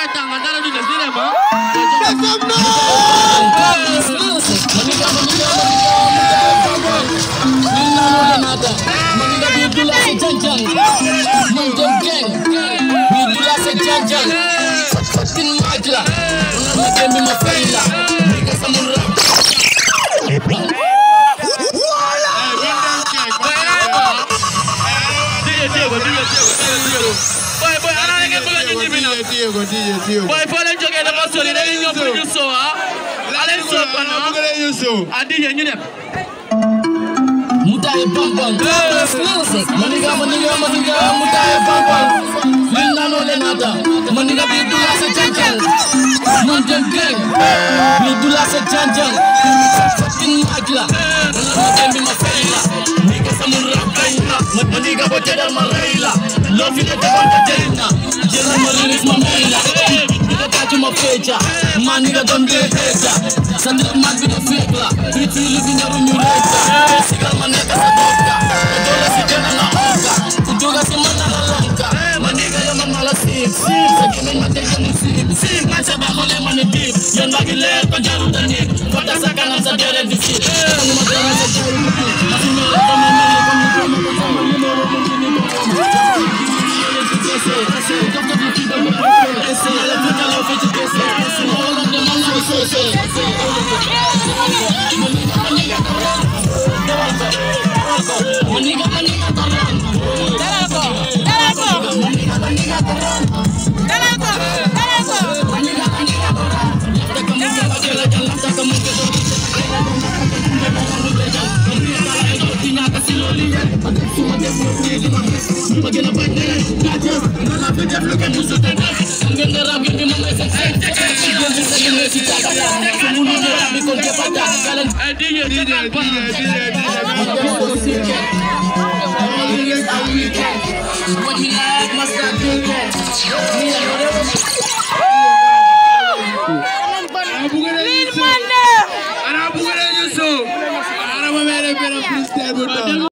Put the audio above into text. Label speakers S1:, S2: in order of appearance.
S1: Boy, for them jogging the muscle, they didn't know you so, Alen so, Adi, you know. Mutai Bambam, music. Maniga, Mutai Bambam. Linda no Lenata, Maniga Bidula se Janjan. Mountain Gang, Bidula se Janjan. Fucking Magla, and my Faila. Nigga Samura, Maniga Botella Marela. Love you, the Dana. Jella Maris Mamela. To my feature, my nigga don't get better. Sunday might be the figure. If you live in your room, you later. Cigar my neck as a doctor. Don't let it get on a honka. Do got some man on a lonka. My nigga, you're my mala sleep. So give me my attention to sleep. See, my sabah on them on the deep. You're not going to let go down the neck. But that's a kind of a dirty visit. I'm not going to tell you. DJ.